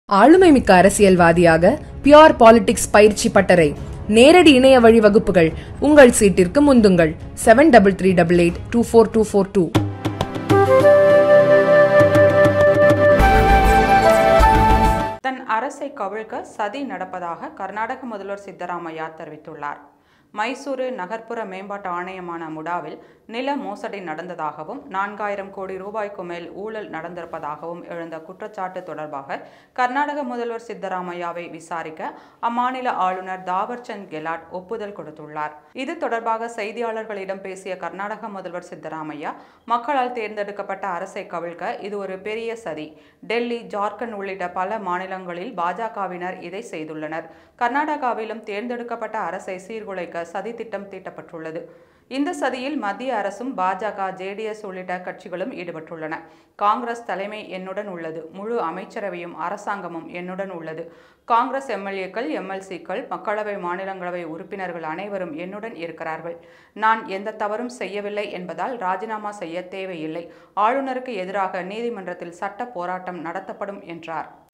ஆளுமைமிக்க அரசியல்வாதியாக pure politics பயிற்சி பட்டறை, நேரடி இணைய வழி வகுப்புகள். உங்கள் சீட்டிற்கு முந்துங்கள். 7338824242. தன் அரசை கவிழ்க்க சதி நடப்பதாக கர்நாடக முதல்வர் சித்தராமையா தெரிவித்துள்ளார். மைசூரு நகர்ப்புற மேம்பாட்டு ஆணையமான முடாவில் நில மோசடி நடந்ததாகவும் 4000 கோடி ரூபாய்க்கு மேல் ஊழல் நடந்திருப்பதாகவும் எழுந்த குற்றச்சாட்டு தொடர்பாக கர்நாடக முதல்வர் சித்தராமையாவை விசாரிக்க அம்மாநில ஆளுநர் தாவர்சந்த் கெலாட் ஒப்புதல் கொடுத்துள்ளார். இது தொடர்பாக செய்தியாளர்களிடம் பேசிய கர்நாடக முதல்வர் சித்தராமையா, மக்களால் தேர்ந்தெடுக்கப்பட்ட அரசை கவிழ்க்க இது ஒரு பெரிய சதி. டெல்லி, ஜார்க்கண்ட் உள்ளிட்ட பல மாநிலங்களில் பாஜகவினர் இதை செய்துள்ளனர். கர்நாடகாவிலும் தேர்ந்தெடுக்கப்பட்ட அரசை சீர்குலைக்க சதி திட்டம் தீட்டப்பட்டுள்ளது. இந்த சதியில் மத்திய அரசும் பாஜக, JDS உள்ளிட்ட கட்சிகளும் ஈடுபட்டுள்ளன. காங்கிரஸ் தலைமை என்னுடன் உள்ளது. முழு அமைச்சரவையும் அரசாங்கமும் என்னுடன் உள்ளது. காங்கிரஸ் MLAக்கள், MLCக்கள், மக்களவை, மாநிலங்களவை உறுப்பினர்கள் அனைவரும் என்னுடன் இருக்கிறார்கள். நான் எந்த தவறும் செய்யவில்லை என்பதால் ராஜினாமா செய்ய தேவையில்லை. ஆளுநருக்கு எதிராக நீதிமன்றத்தில் சட்ட போராட்டம் நடத்தப்படும் என்றார்.